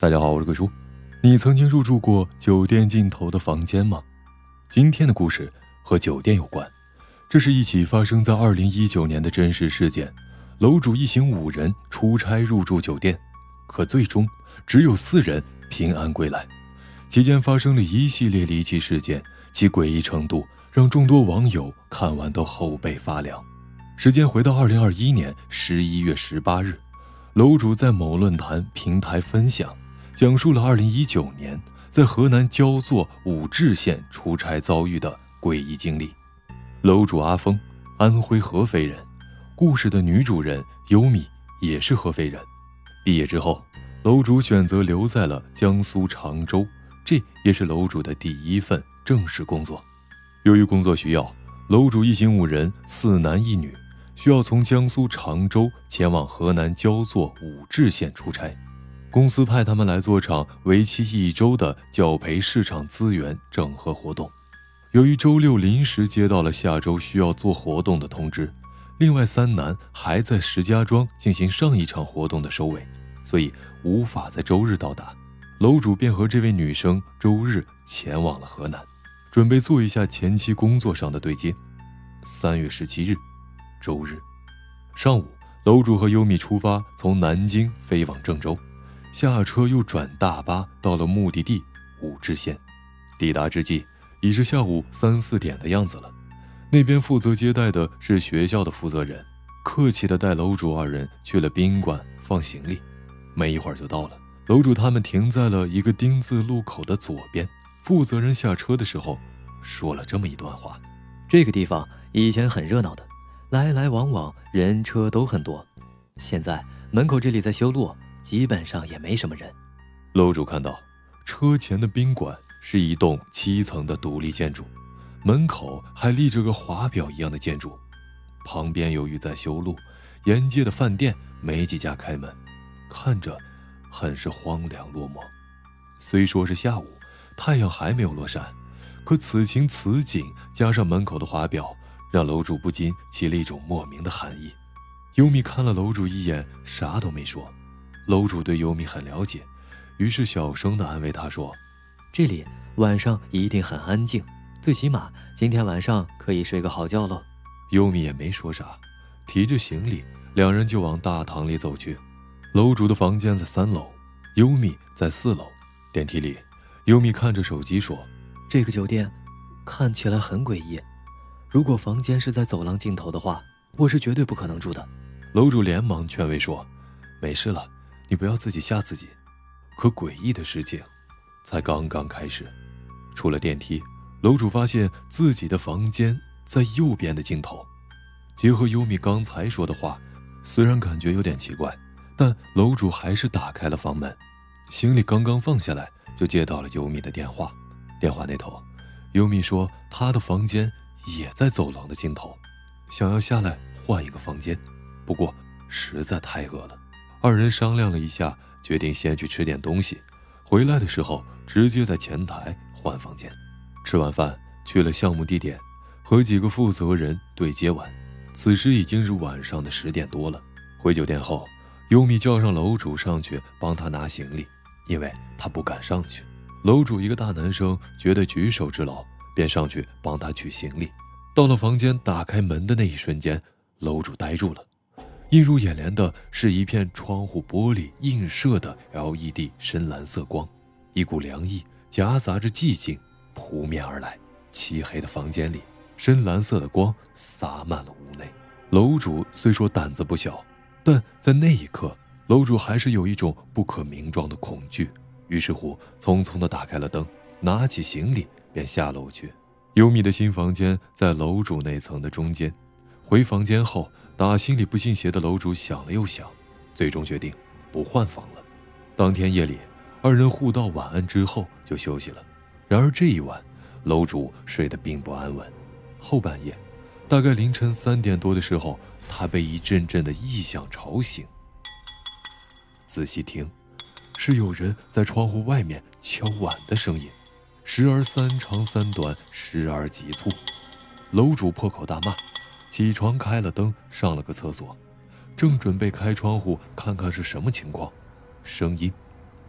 大家好，我是鬼叔。你曾经入住过酒店尽头的房间吗？今天的故事和酒店有关，这是一起发生在2019年的真实事件。楼主一行5人出差入住酒店，可最终只有4人平安归来。期间发生了一系列离奇事件，其诡异程度让众多网友看完都后背发凉。时间回到2021年11月18日，楼主在某论坛平台分享，讲述了2019年在河南焦作武陟县出差遭遇的诡异经历。楼主阿峰，安徽合肥人，故事的女主人优米也是合肥人。毕业之后，楼主选择留在了江苏常州，这也是楼主的第1份正式工作。由于工作需要，楼主一行5人，4男1女，需要从江苏常州前往河南焦作武陟县出差。公司派他们来做场为期1周的教培市场资源整合活动。由于周6临时接到了下周需要做活动的通知，另外3男还在石家庄进行上一场活动的收尾，所以无法在周日到达。楼主便和这位女生周日前往了河南，准备做一下前期工作上的对接。3月17日，周日上午，楼主和优米出发，从南京飞往郑州，下车又转大巴到了目的地武陟县。抵达之际，已是下午3、4点的样子了。那边负责接待的是学校的负责人，客气地带楼主2人去了宾馆放行李。没一会儿就到了，楼主他们停在了一个丁字路口的左边。负责人下车的时候说了这么一段话： 这个地方以前很热闹的，来来往往，人车都很多。现在门口这里在修路，基本上也没什么人。 楼主看到车前的宾馆是一栋7层的独立建筑，门口还立着个华表一样的建筑。旁边由于在修路，沿街的饭店没几家开门，看着很是荒凉落寞。虽说是下午，太阳还没有落山，可此情此景加上门口的华表，让楼主不禁起了一种莫名的寒意。优米看了楼主一眼，啥都没说。楼主对优米很了解，于是小声地安慰他说： 这里晚上一定很安静，最起码今天晚上可以睡个好觉喽。 优米也没说啥，提着行李，2人就往大堂里走去。楼主的房间在3楼，优米在4楼。电梯里，优米看着手机说： 这个酒店看起来很诡异，如果房间是在走廊尽头的话，我是绝对不可能住的。 楼主连忙劝慰说：没事了，你不要自己吓自己。可诡异的事情才刚刚开始。出了电梯，楼主发现自己的房间在右边的尽头。结合优米刚才说的话，虽然感觉有点奇怪，但楼主还是打开了房门。行李刚刚放下来，就接到了优米的电话。电话那头，优米说她的房间也在走廊的尽头，想要下来换一个房间，不过实在太饿了。2人商量了一下，决定先去吃点东西，回来的时候直接在前台换房间。吃完饭，去了项目地点，和几个负责人对接完。此时已经是晚上的10点多了。回酒店后，优米叫上楼主上去帮他拿行李，因为他不敢上去。楼主一个大男生觉得举手之劳，便上去帮他取行李。到了房间，打开门的那一瞬间，楼主呆住了。映入眼帘的是一片窗户玻璃映射的 LED 深蓝色光，一股凉意夹杂着寂静扑面而来。漆黑的房间里，深蓝色的光洒满了屋内。楼主虽说胆子不小，但在那一刻，楼主还是有一种不可名状的恐惧。于是乎，匆匆地打开了灯，拿起行李便下楼去。优米的新房间在楼主那层的中间。回房间后，打心里不信邪的楼主想了又想，最终决定不换房了。当天夜里，2人互道晚安之后就休息了。然而这一晚，楼主睡得并不安稳。后半夜，大概凌晨3点多的时候，他被一阵阵的异响吵醒。仔细听，是有人在窗户外面敲碗的声音，时而3长3短，时而急促。楼主破口大骂，起床开了灯，上了个厕所，正准备开窗户看看是什么情况，声音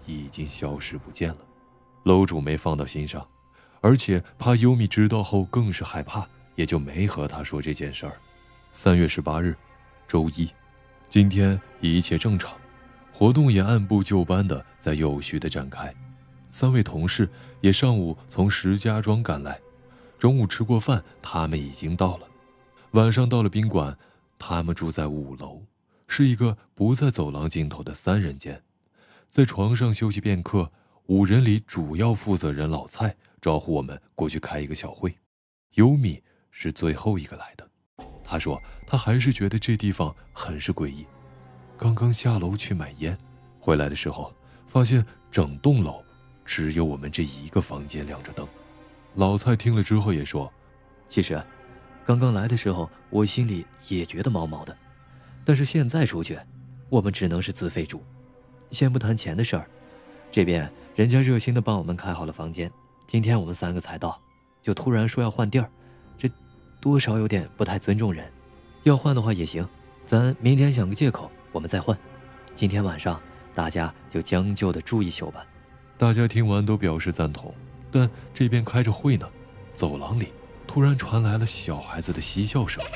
已经消失不见了。楼主没放到心上，而且怕优米知道后更是害怕，也就没和他说这件事儿。3月18日，周一，今天一切正常，活动也按部就班的在有序的展开。3位同事也上午从石家庄赶来，中午吃过饭，他们已经到了。晚上到了宾馆，他们住在5楼，是一个不在走廊尽头的3人间。在床上休息片刻，5人里主要负责人老蔡招呼我们过去开一个小会。优米是最后一个来的，他说他还是觉得这地方很是诡异。刚刚下楼去买烟，回来的时候发现整栋楼只有我们这一个房间亮着灯。老蔡听了之后也说， 其实刚刚来的时候我心里也觉得毛毛的，但是现在出去我们只能是自费住。先不谈钱的事儿，这边人家热心的帮我们开好了房间，今天我们3个才到，就突然说要换地儿，这多少有点不太尊重人。要换的话也行，咱明天想个借口我们再换，今天晚上大家就将就的住一宿吧。 大家听完都表示赞同，但这边开着会呢，走廊里突然传来了小孩子的嬉笑声。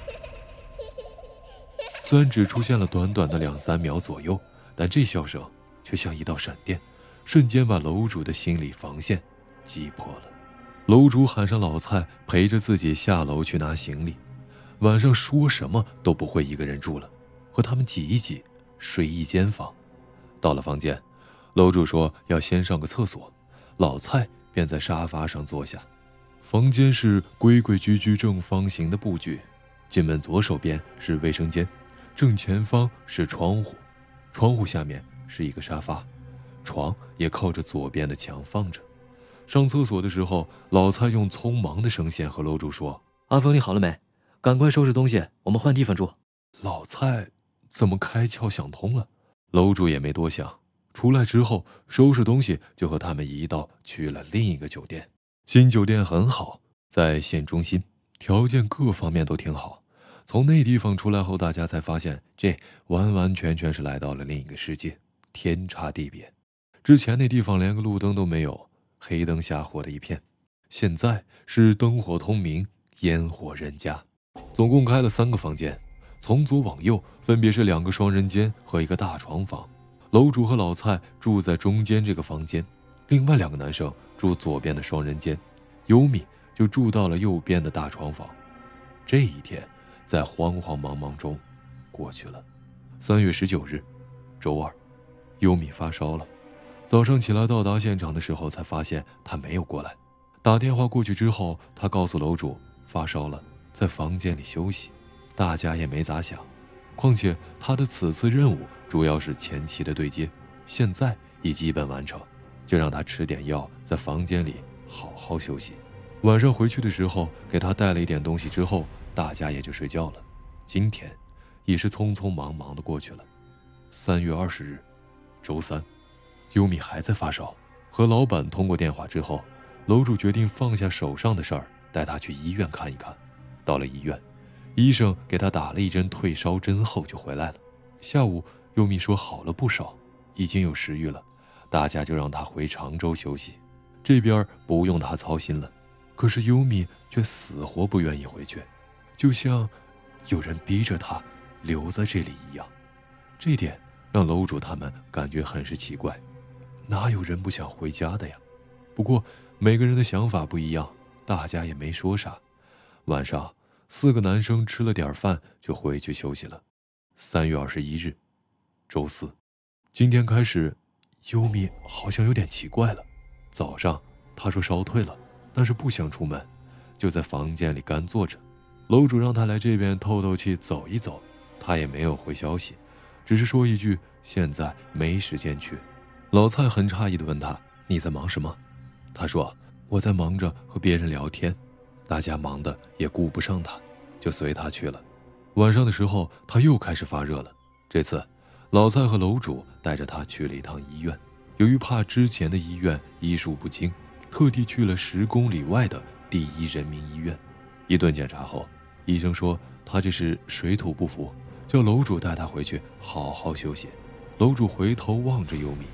虽然只出现了短短的2、3秒左右，但这笑声却像一道闪电，瞬间把楼主的心理防线击破了。楼主喊上老蔡陪着自己下楼去拿行李，晚上说什么都不会一个人住了，和他们挤一挤，睡一间房。到了房间，楼主说要先上个厕所，老蔡便在沙发上坐下。房间是规规矩矩正方形的布局，进门左手边是卫生间，正前方是窗户，窗户下面是一个沙发，床也靠着左边的墙放着。上厕所的时候，老蔡用匆忙的声线和楼主说， 阿峰你好了没？赶快收拾东西，我们换地方住。 老蔡怎么开窍想通了，楼主也没多想，出来之后收拾东西就和他们一道去了另一个酒店。新酒店很好，在县中心，条件各方面都挺好。从那地方出来后，大家才发现这完完全全是来到了另一个世界，天差地别。之前那地方连个路灯都没有，黑灯瞎火的一片，现在是灯火通明，烟火人家。总共开了3个房间，从左往右分别是2个双人间和一个大床房。楼主和老蔡住在中间这个房间，另外2个男生住左边的双人间，优米就住到了右边的大床房。这一天在慌慌忙忙中过去了。3月19日，周二，优米发烧了。早上起来到达现场的时候，才发现他没有过来。打电话过去之后，他告诉楼主发烧了，在房间里休息。大家也没咋想，况且他的此次任务主要是前期的对接，现在已基本完成，就让他吃点药，在房间里好好休息。晚上回去的时候给他带了一点东西之后，大家也就睡觉了。今天也是匆匆忙忙的过去了。3月20日，周三，优米还在发烧，和老板通过电话之后，楼主决定放下手上的事儿，带他去医院看一看。到了医院，医生给他打了一针退烧针后就回来了。下午优米说好了不少，已经有食欲了，大家就让他回常州休息，这边不用他操心了。可是优米却死活不愿意回去，就像有人逼着他留在这里一样。这点让楼主他们感觉很是奇怪，哪有人不想回家的呀？不过每个人的想法不一样，大家也没说啥。晚上4个男生吃了点饭就回去休息了。3月21日，周四，今天开始优米好像有点奇怪了。早上他说烧退了，但是不想出门，就在房间里干坐着。楼主让他来这边透透气走一走，他也没有回消息，只是说一句现在没时间去。老蔡很诧异地问他，你在忙什么？他说我在忙着和别人聊天，大家忙的也顾不上他，就随他去了。晚上的时候他又开始发热了，这次老蔡和楼主带着他去了一趟医院，由于怕之前的医院医术不精，特地去了10公里外的第一人民医院。一顿检查后，医生说他这是水土不服，叫楼主带他回去好好休息。楼主回头望着优米，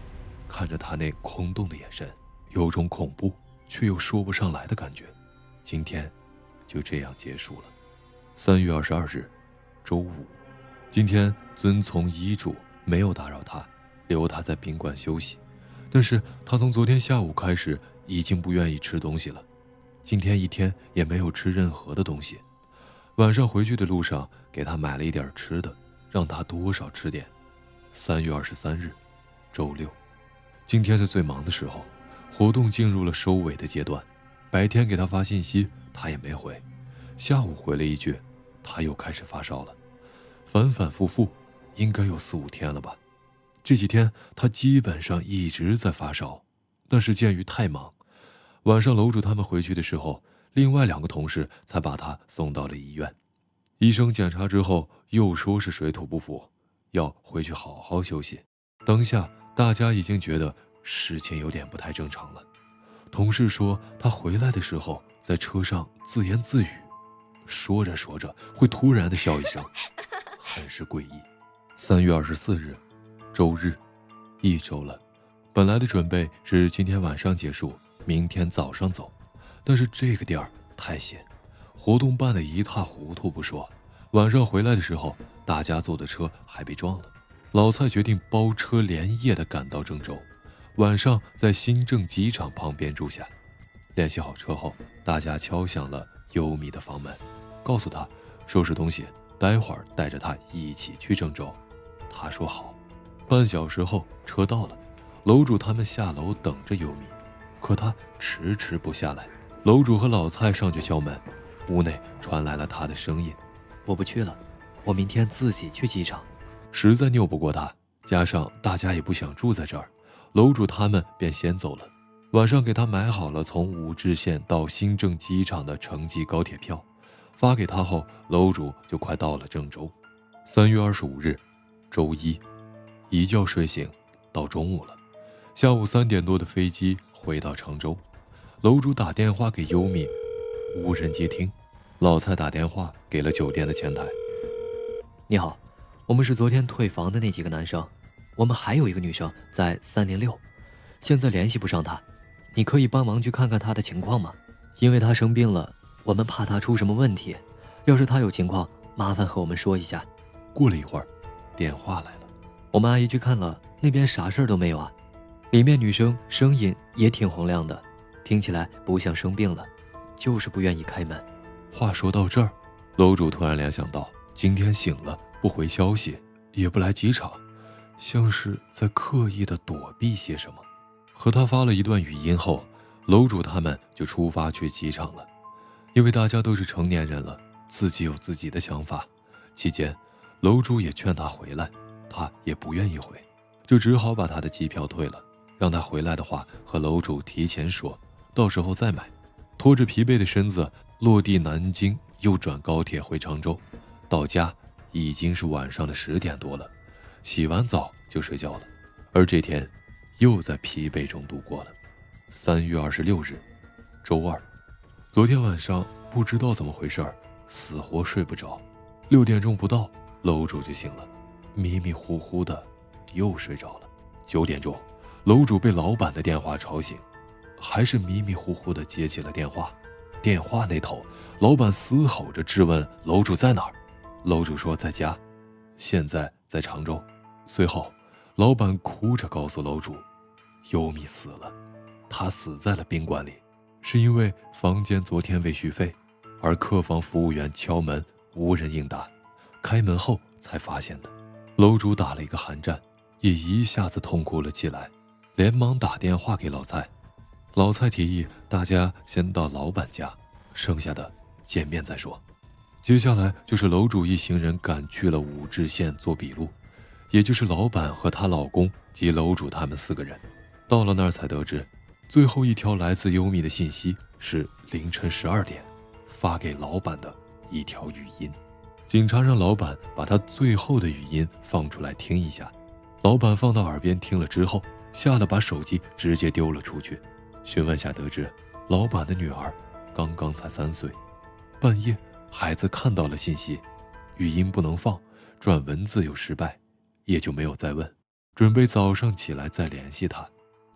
看着他那空洞的眼神，有种恐怖却又说不上来的感觉。今天就这样结束了。3月22日，周五。今天遵从医嘱，没有打扰他，留他在宾馆休息。但是他从昨天下午开始已经不愿意吃东西了，今天一天也没有吃任何的东西。晚上回去的路上给他买了一点吃的，让他多少吃点。3月23日，周六。今天是最忙的时候，活动进入了收尾的阶段。白天给他发信息他也没回，下午回了一句，他又开始发烧了，反反复复，应该有4、5天了吧。这几天他基本上一直在发烧，但是鉴于太忙，晚上楼主他们回去的时候，另外2个同事才把他送到了医院。医生检查之后又说是水土不服，要回去好好休息。当下大家已经觉得事情有点不太正常了。同事说他回来的时候在车上自言自语，说着说着会突然的笑一声，很是诡异。3月24日，周日，1周了。本来的准备是今天晚上结束，明天早上走，但是这个店儿太闲，活动办得一塌糊涂不说，晚上回来的时候，大家坐的车还被撞了。老蔡决定包车连夜的赶到郑州，晚上在新郑机场旁边住下。联系好车后，大家敲响了优米的房门，告诉他收拾东西，待会儿带着他一起去郑州。他说好。半小时后车到了，楼主他们下楼等着优米，可他迟迟不下来。楼主和老蔡上去敲门，屋内传来了他的声音： 我不去了，我明天自己去机场。 实在拗不过他，加上大家也不想住在这儿，楼主他们便先走了。晚上给他买好了从武陟县到新郑机场的城际高铁票，发给他后，楼主就快到了郑州。3月25日，周一。一觉睡醒，到中午了。下午3点多的飞机回到常州，楼主打电话给优米，无人接听。老蔡打电话给了酒店的前台。 你好，我们是昨天退房的那几个男生，我们还有一个女生在306，现在联系不上她，你可以帮忙去看看她的情况吗？因为她生病了，我们怕她出什么问题，要是她有情况，麻烦和我们说一下。 过了一会儿，电话来了。 我们阿姨去看了，那边啥事儿都没有啊。里面女生声音也挺洪亮的，听起来不像生病了，就是不愿意开门。 话说到这儿，楼主突然联想到，今天醒了不回消息，也不来机场，像是在刻意的躲避些什么。和他发了一段语音后，楼主他们就出发去机场了。因为大家都是成年人了，自己有自己的想法。期间，楼主也劝他回来，他也不愿意回，就只好把他的机票退了，让他回来的话和楼主提前说，到时候再买。拖着疲惫的身子落地南京，又转高铁回常州，到家已经是晚上的10点多了，洗完澡就睡觉了。而这天又在疲惫中度过了。3月26日，周二。昨天晚上不知道怎么回事，死活睡不着，6点钟不到，楼主就醒了，迷迷糊糊的又睡着了。9点钟，楼主被老板的电话吵醒，还是迷迷糊糊的接起了电话。电话那头，老板嘶吼着质问楼主在哪儿。楼主说在家，现在在常州。随后，老板哭着告诉楼主，优米死了，他死在了宾馆里，是因为房间昨天未续费，而客房服务员敲门无人应答，开门后才发现的。楼主打了一个寒战，也一下子痛哭了起来，连忙打电话给老蔡。老蔡提议大家先到老板家，剩下的见面再说。接下来就是楼主一行人赶去了武陟县做笔录，也就是老板和她老公及楼主他们4个人。到了那儿才得知，最后一条来自优米的信息是凌晨12点发给老板的一条语音。警察让老板把他最后的语音放出来听一下，老板放到耳边听了之后，吓得把手机直接丢了出去。询问下得知，老板的女儿刚刚才3岁，半夜孩子看到了信息，语音不能放，转文字又失败，也就没有再问，准备早上起来再联系他。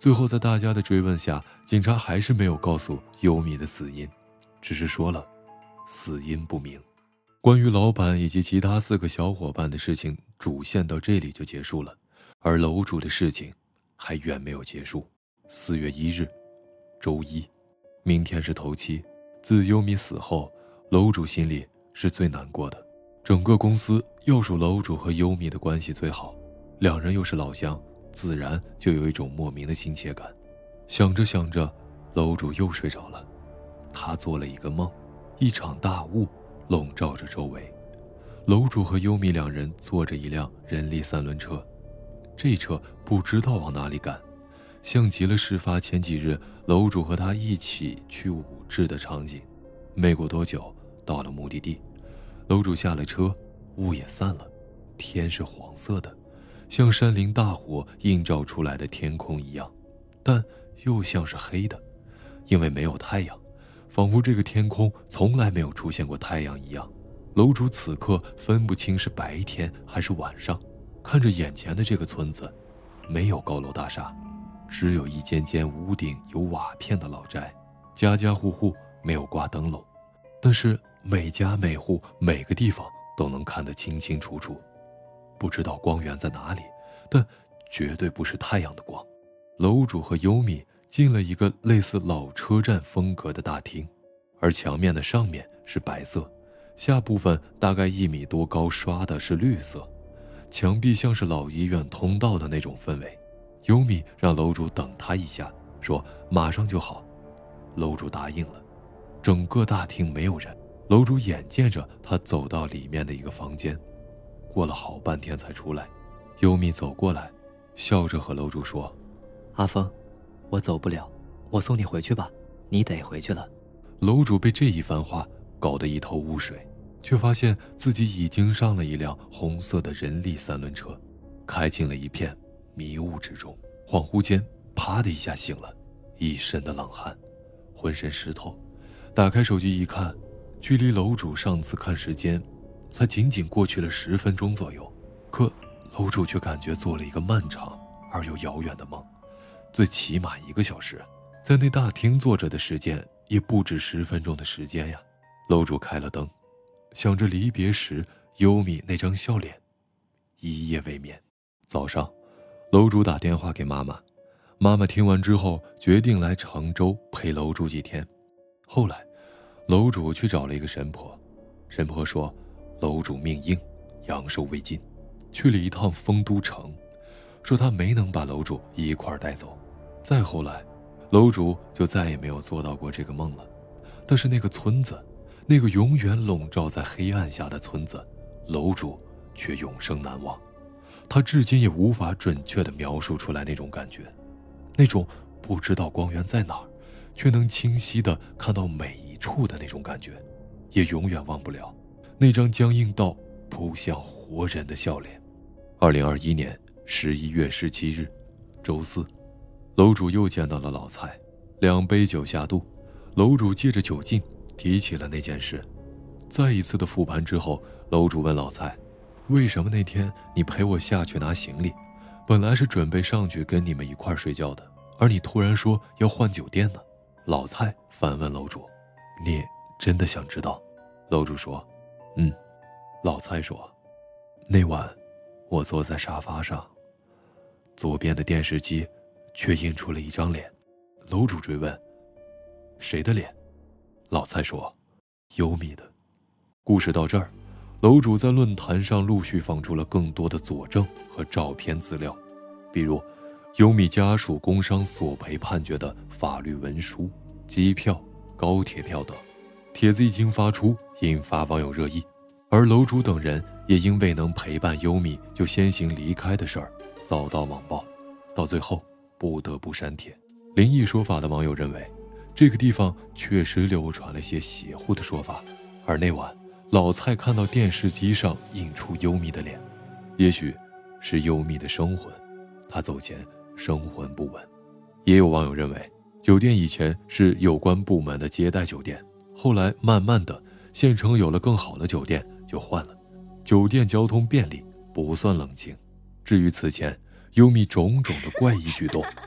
最后在大家的追问下，警察还是没有告诉优米的死因，只是说了死因不明。关于老板以及其他4个小伙伴的事情主线到这里就结束了，而楼主的事情还远没有结束。4月1日，周一，明天是头七。自优米死后，楼主心里是最难过的。整个公司要数楼主和优米的关系最好，两人又是老乡，自然就有一种莫名的亲切感。想着想着，楼主又睡着了。他做了一个梦，一场大雾笼罩着周围。楼主和优米两人坐着一辆人力3轮车，这车不知道往哪里赶，像极了事发前几日楼主和他一起去武志的场景。没过多久，到了目的地，楼主下了车，雾也散了，天是黄色的，像山林大火映照出来的天空一样，但又像是黑的，因为没有太阳，仿佛这个天空从来没有出现过太阳一样。楼主此刻分不清是白天还是晚上，看着眼前的这个村子，没有高楼大厦，只有一间间屋顶有瓦片的老宅，家家户户没有挂灯笼，但是每家每户每个地方都能看得清清楚楚。不知道光源在哪里，但绝对不是太阳的光。楼主和优米进了一个类似老车站风格的大厅，而墙面的上面是白色，下部分大概1米多高，刷的是绿色，墙壁像是老医院通道的那种氛围。优米让楼主等他一下，说马上就好。楼主答应了。整个大厅没有人，楼主眼见着他走到里面的一个房间，过了好半天才出来。优米走过来，笑着和楼主说： 阿峰，我走不了，我送你回去吧，你得回去了。 楼主被这一番话搞得一头雾水，却发现自己已经上了一辆红色的人力3轮车，开进了一片迷雾之中。恍惚间，啪的一下醒了，一身的冷汗，浑身湿透。打开手机一看，距离楼主上次看时间才仅仅过去了10分钟左右，可楼主却感觉做了一个漫长而又遥远的梦，最起码1个小时，在那大厅坐着的时间也不止10分钟的时间呀。楼主开了灯，想着离别时优米那张笑脸，一夜未眠。早上，楼主打电话给妈妈，妈妈听完之后决定来常州陪楼主几天。后来楼主去找了一个神婆，神婆说楼主命硬，阳寿未尽，去了一趟丰都城，说他没能把楼主一块带走。再后来，楼主就再也没有做到过这个梦了。但是那个村子，那个永远笼罩在黑暗下的村子，楼主却永生难忘。他至今也无法准确地描述出来那种感觉，那种不知道光源在哪儿，却能清晰地看到每一处的那种感觉，也永远忘不了那张僵硬到不像活人的笑脸。2021年11月17日，周四，楼主又见到了老蔡，2杯酒下肚，楼主借着酒劲提起了那件事。再一次的复盘之后，楼主问老蔡，为什么那天你陪我下去拿行李，本来是准备上去跟你们一块睡觉的，而你突然说要换酒店呢？老蔡反问楼主，你真的想知道？楼主说，老蔡说，那晚我坐在沙发上，左边的电视机却映出了一张脸。楼主追问，谁的脸？老蔡说，优米的。故事到这儿，楼主在论坛上陆续放出了更多的佐证和照片资料，比如优米家属工伤索赔判决的法律文书、机票、高铁票等。帖子一经发出，引发网友热议，而楼主等人也因未能陪伴优米就先行离开的事儿遭到网暴，到最后不得不删帖。灵异说法的网友认为，这个地方确实流传了些邪乎的说法，而那晚老蔡看到电视机上映出优米的脸，也许是优米的生魂，他走前生魂不稳。也有网友认为，酒店以前是有关部门的接待酒店，后来慢慢的县城有了更好的酒店就换了，酒店交通便利，不算冷清。至于此前优米种种的怪异举动，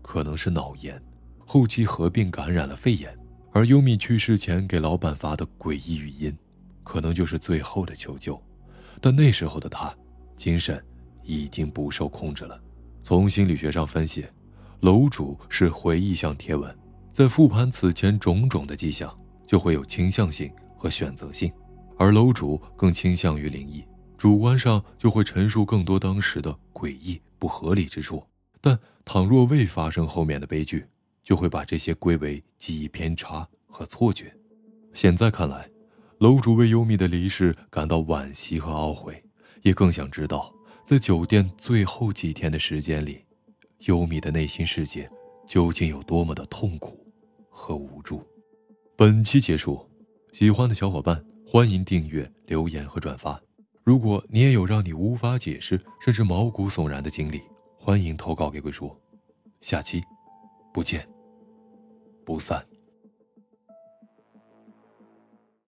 可能是脑炎，后期合并感染了肺炎。而优米去世前给老板发的诡异语音，可能就是最后的求救。但那时候的他，精神已经不受控制了。从心理学上分析，楼主是回忆向贴文，在复盘此前种种的迹象，就会有倾向性和选择性，而楼主更倾向于灵异，主观上就会陈述更多当时的诡异不合理之处。但倘若未发生后面的悲剧，就会把这些归为记忆偏差和错觉。现在看来，楼主为优米的离世感到惋惜和懊悔，也更想知道在酒店最后几天的时间里，优米的内心世界究竟有多么的痛苦和无助。本期结束，喜欢的小伙伴欢迎订阅、留言和转发。如果你也有让你无法解释甚至毛骨悚然的经历，欢迎投稿给鬼叔。下期不见不散。